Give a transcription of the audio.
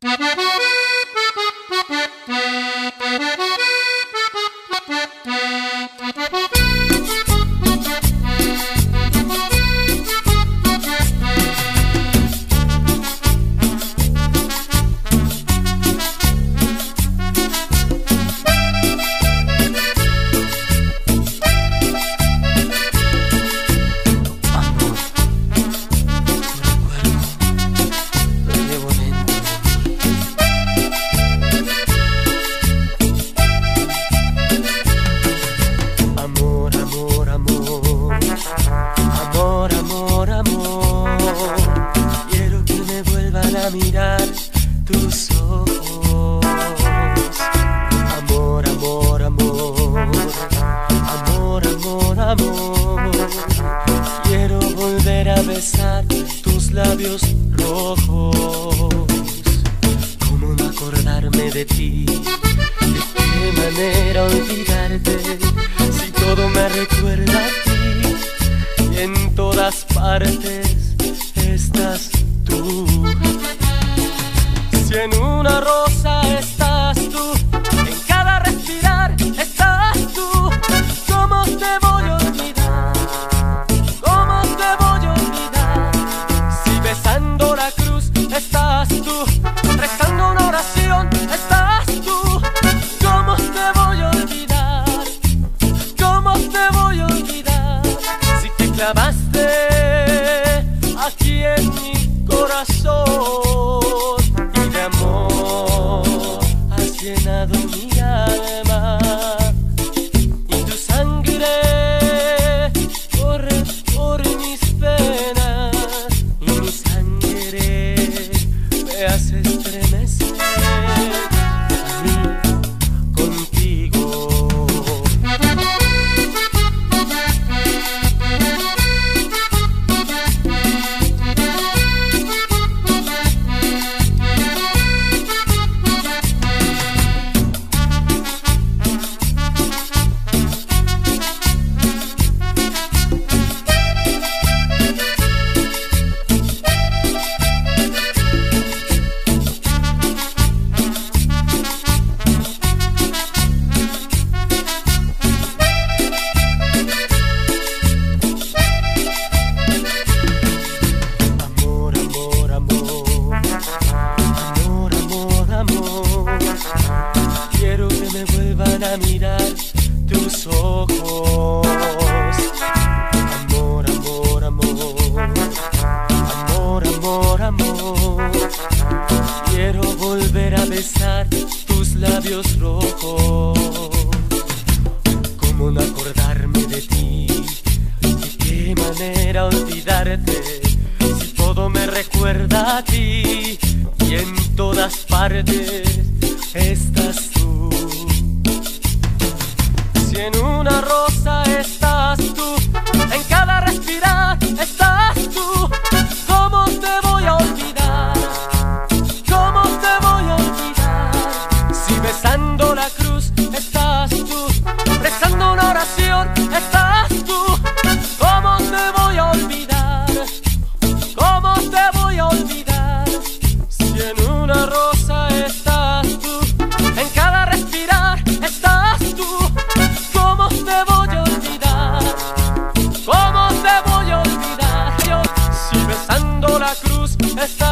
A mirar tus ojos. Amor, amor, amor. Amor, amor, amor. Quiero volver a besar tus labios rojos. ¿Cómo no acordarme de ti? ¿De qué manera olvidarte? Si todo me recuerda a ti y en todas partes estás tú. Si en una rosa estás tú, en cada respirar estás tú, ¿cómo te voy a olvidar? ¿Cómo te voy a olvidar? Si besando la cruz estás tú, rezando una oración estás tú, ¿cómo te voy a olvidar? ¿Cómo te voy a olvidar? Si te clavaste aquí en mi corazón, llenado mi alma y tu sangre corre por mis venas y mi sangre me hace estremecer a mí contigo. Quiero que me vuelvan a mirar tus ojos. Amor, amor, amor. Amor, amor, amor. Quiero volver a besar tus labios rojos. ¿Cómo no acordarme de ti? ¿De qué manera olvidarte? Si todo me recuerda a ti y en todas partes estás tú. Si en una rosa estás tú, en cada respirar estás tú, ¿cómo te voy a olvidar? ¿Cómo te voy a olvidar? Si besando la cruz estás tú, rezando una oración estás tú, ¿cómo te voy a olvidar? ¿Cómo te voy a olvidar? Si en una rosa estás tú, en cada respirar estás tú, ¿cómo te voy a olvidar? ¿Cómo te voy a olvidar? Si besando la cruz estás